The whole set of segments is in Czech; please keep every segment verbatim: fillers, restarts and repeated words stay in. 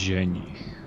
Ženich.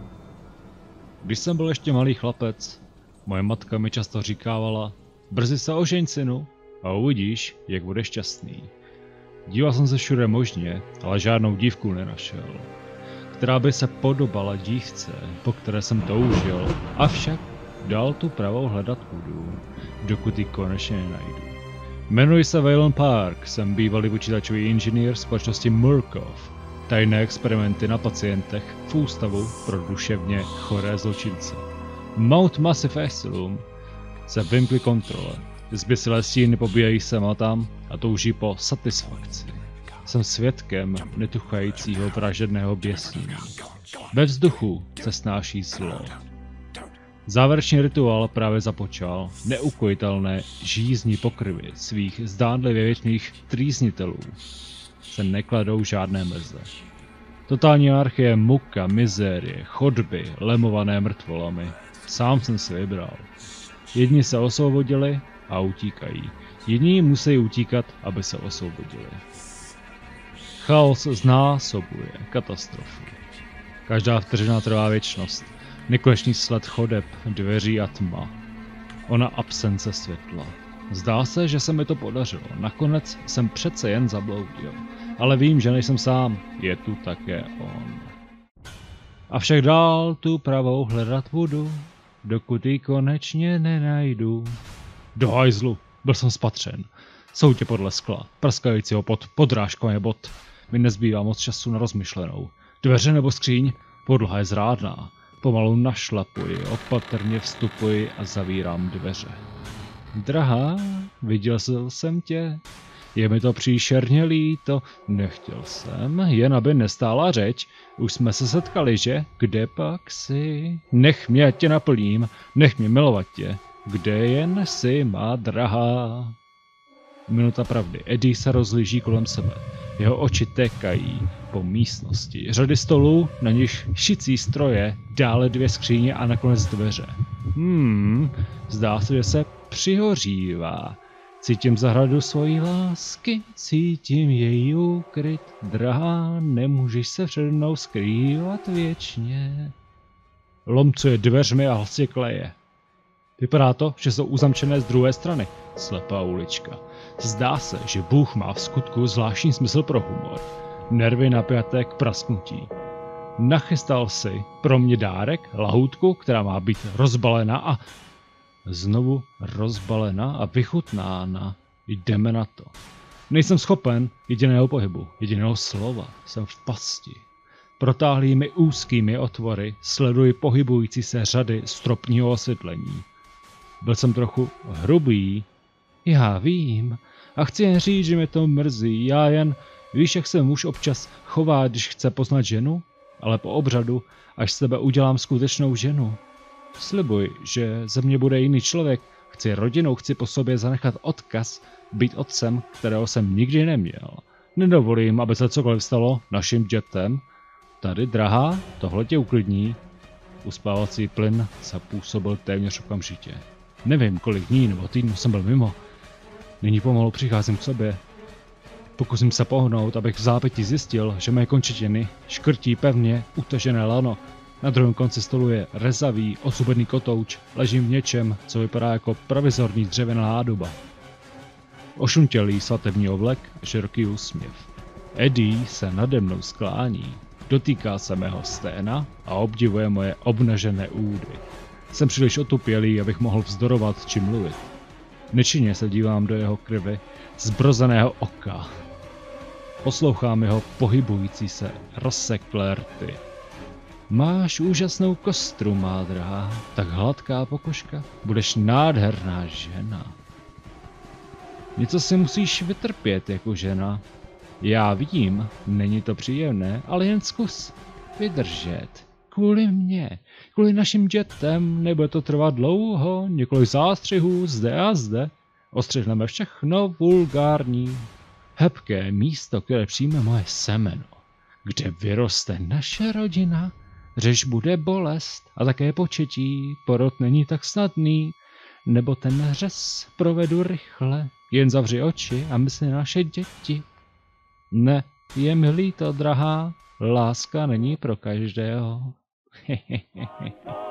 Když jsem byl ještě malý chlapec, moje matka mi často říkávala: brzy se ožeň, synu, a uvidíš, jak budeš šťastný. Díval jsem se všude možně, ale žádnou dívku nenašel, která by se podobala dívce, po které jsem toužil, avšak dál tu pravou hledat budu, dokud ji konečně nenajdu. Jmenuji se Waylon Park, jsem bývalý počítačový inženýr společnosti Murkoff. Tajné experimenty na pacientech v ústavu pro duševně choré zločince. Mount Massive Asylum se vymkli kontrole. Zběsilé stíny pobíjají sem a tam a touží po satisfakci. Jsem svědkem netuchajícího vražedného běsnění. Ve vzduchu se snáší zlo. Závěrečný rituál právě započal. Neukojitelné žízní pokrvy svých zdánlivě věčných trýznitelů se nekladou žádné meze. Totální anarchie, muka, mizérie, chodby, lemované mrtvolami. Sám jsem si vybral. Jedni se osvobodili a utíkají. Jiní musí utíkat, aby se osvobodili. Chaos znásobuje katastrofu. Každá vteřina trvá věčnost. Nekonečný sled chodeb, dveří a tma. Ona absence světla. Zdá se, že se mi to podařilo. Nakonec jsem přece jen zabloudil. Ale vím, že nejsem sám. Je tu také on. Avšak dál tu pravou hledat budu, dokud ji konečně nenajdu. Do hajzlu, byl jsem spatřen. Soutě podle skla, prskajícího pod podrážkami bod. Mi nezbývá moc času na rozmyšlenou. Dveře nebo skříň? Podlaha je zrádná. Pomalu našlapuji, opatrně vstupuji a zavírám dveře. Drahá, viděl jsem tě. Je mi to příšerně líto, nechtěl jsem, jen aby nestála řeč. Už jsme se setkali, že? Kde pak jsi? Nech mě, ať tě naplním, nech mě milovat tě. Kde jen jsi, má drahá? Minuta pravdy. Eddie se rozhlíží kolem sebe. Jeho oči tékají po místnosti. Řady stolů, na nich šicí stroje, dále dvě skříně a nakonec dveře. Hmm, zdá se, že se přihořívá. Cítím zahradu svojí lásky, cítím její úkryt. Drahá, nemůžeš se přede mnou skrývat věčně. Lomcuje dveřmi a hlasitě kleje. Vypadá to, že jsou uzamčené z druhé strany. Slepá ulička. Zdá se, že Bůh má v skutku zvláštní smysl pro humor. Nervy napjaté k prasknutí. Nachystal si pro mě dárek, lahůdku, která má být rozbalena a znovu rozbalena a vychutnána. Jdeme na to. Nejsem schopen jediného pohybu, jediného slova. Jsem v pasti. Protáhlými úzkými otvory sleduji pohybující se řady stropního osvětlení. Byl jsem trochu hrubý. Já vím. A chci jen říct, že mě to mrzí. Já jen... Víš, jak se muž občas chová, když chce poznat ženu? Ale po obřadu, až z tebe udělám skutečnou ženu. Slibuj, že ze mě bude jiný člověk. Chci rodinu, chci po sobě zanechat odkaz, být otcem, kterého jsem nikdy neměl. Nedovolím, aby se cokoliv stalo našim dětem. Tady, drahá, tohle tě uklidní. Uspávací plyn zapůsobil téměř okamžitě. Nevím, kolik dní nebo týdnů jsem byl mimo. Nyní pomalu přicházím k sobě. Pokusím se pohnout, abych v zápětí zjistil, že mé končetiny škrtí pevně utažené lano. Na druhém konci stolu je rezavý, ozubený kotouč. Ležím v něčem, co vypadá jako provizorní dřevěná nádoba. Ošuntělý svatební oblek a široký úsměv. Eddie se nade mnou sklání. Dotýká se mého sténa a obdivuje moje obnažené údy. Jsem příliš otupělý, abych mohl vzdorovat či mluvit. Nečinně se dívám do jeho krvi, zbrozeného oka. Poslouchám jeho pohybující se rozseklé rty. Máš úžasnou kostru, má drahá, tak hladká pokožka, budeš nádherná žena. Něco si musíš vytrpět jako žena. Já vím, není to příjemné, ale jen zkus vydržet. Kvůli mně, kvůli našim dětem, nebude to trvat dlouho, několik zástřihů zde a zde. Ostřihneme všechno vulgární. Hebké místo, které přijme moje semeno. Kde vyroste naše rodina, řež bude bolest a také početí, porod není tak snadný, nebo ten řez provedu rychle, jen zavři oči a mysli naše děti. Ne, je mi líto, drahá, Láska není pro každého.